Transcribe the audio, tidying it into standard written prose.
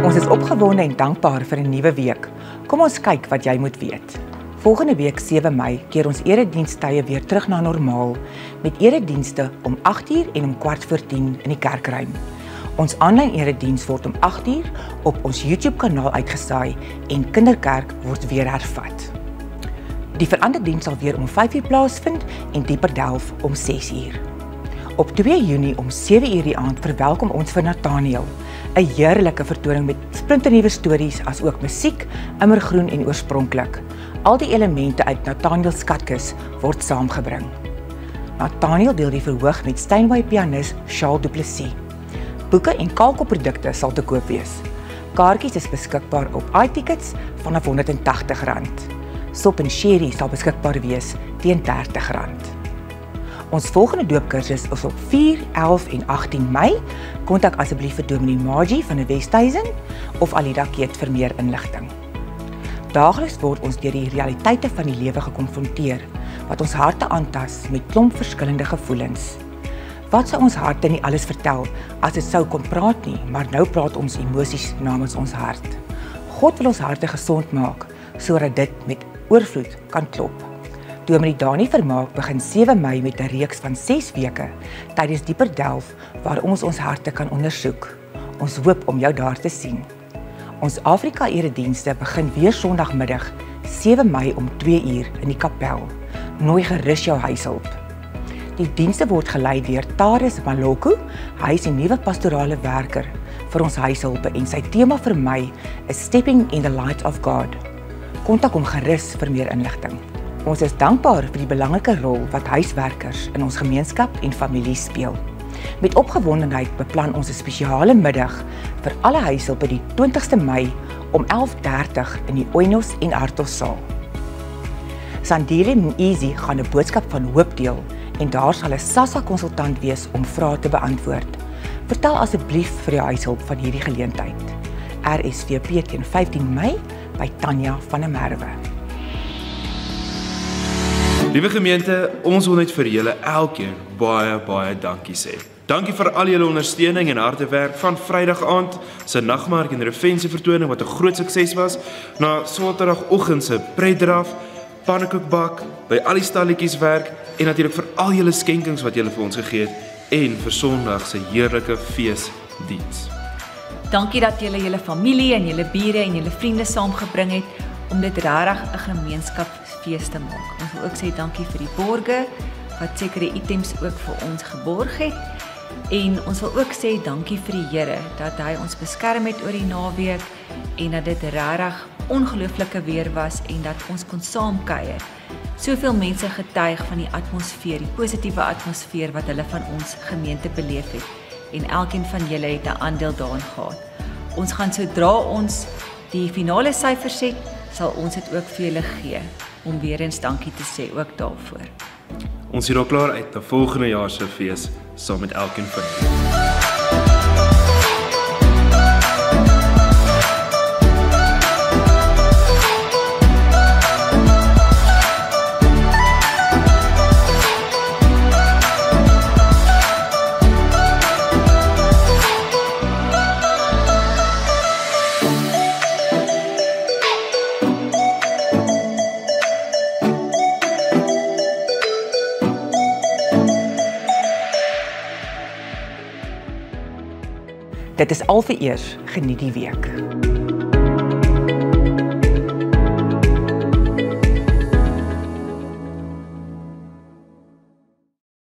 Ons is opgewonde en dankbaar vir 'n nuwe week. Kom ons kyk wat jy moet weet. Volgende week 7 Mei keer ons eredienstye weer terug na normaal met eredienste om 8:00 en om 10:15 in die kerkruim. Ons aanlyn erediens word om 8:00 op ons YouTube-kanaal uitgesaai en kinderkerk word weer hervat. Die veranderde diens sal weer om 5:00 plaasvind en dieper delf om 6:00. Op 2 Junie om 7:00 die aand verwelkom ons vir Nathaniel, 'n heerlike vertoning met splinternuwe stories as ook musiek, immergroen en oorspronklik. Al die elemente uit Nathaniel se skatkis word saamgebring. Nathaniel deel die verhoog met Steinway pianis Charles Du Plessis. Boeke en kaalkopprodukte sal te koop wees. Kaartjies is beskikbaar op iTickets vanaf R180. Sop en sherry sal beskikbaar wees teen R30. Ons volgende doopkursus is op 4, 11 en 18 Mei. Kontak asseblief vir Dominee Margie van die Westhuizen of Alida Keet vir meer inligting. Daagliks word ons deur die realiteite van die lewe gekonfronteer, wat ons harte aantas met klomp verskillende gevoelens. Wat sou ons harte nie alles vertel as dit sou kon praat nie, maar nou praat ons emosies namens ons hart. God wil ons harte gesond maak, sodat dit met oorvloed kan klop. Dominee Dani Vermaak begin 7 Mei met 'n reeks van 6 weke tydens dieper delf waar ons harte kan ondersoek. Ons hoop om jou daar te sien. Ons Afrika eredienste begin weer Sondagmiddag 7 Mei om 2:00 in die kapel. Nooi gerus jou huishulp. Die dienste word gelei deur Taris Maloku. Hy is 'n nuwe pastorale werker vir ons huishulpe en sy tema vir my is Stepping in the Light of God. Kontak hom gerus vir meer inligting. Ons is dankbaar vir die belangrike rol wat huiswerkers in ons gemeenskap en familie speel. Met opgewondenheid beplan ons 'n spesiale middag vir alle huishulpe die 20ste Mei om 11:30 in die Oinos en Artos saal. Sandile en Easy gaan 'n boodskap van hoop deel en daar sal 'n SASSA konsultant wees om vrae te beantwoord. Vertel asseblief vir jou huishulp van hierdie geleentheid. RSVP teen 15 Mei by Tanya van der Merwe. Liewe gemeente, ons wil net vir julle elkeen baie dankie sê. Dankie vir al julle ondersteuning en harde werk van Vrydag aand se nagmark en refensie vertoning wat 'n groot sukses was, na Saterdagoggend se pretdraf, pannekoekbak, by al die stalletjies werk en natuurlik vir al julle skenkings wat julle vir ons gegee het en vir Sondag se heerlike feesdiens. Dankie dat julle julle familie en julle bure en julle vriende saamgebring het om dit regtig 'n gemeenskapsfees te maak. Ons wil ook sê dankie vir die borge wat sekere items ook vir ons geborg het. En ons wil ook sê dankie vir die Here dat hy ons beskerm het oor die naweek en dat dit regtig ongelooflike weer was en dat ons kon saamkuier. Soveel mense getuig van die atmosfeer, die positiewe atmosfeer wat hulle van ons gemeente beleef het. En elkeen van julle het 'n aandeel daarin gehad. Ons gaan sodra ons die finale syfers het, sal ons dit ook vir julle gee om weer eens dankie te sê ook daarvoor. Ons sien al klaar uit na volgende jaar se fees saam met elkeen van julle. Dit is al vir eers, geniet die week.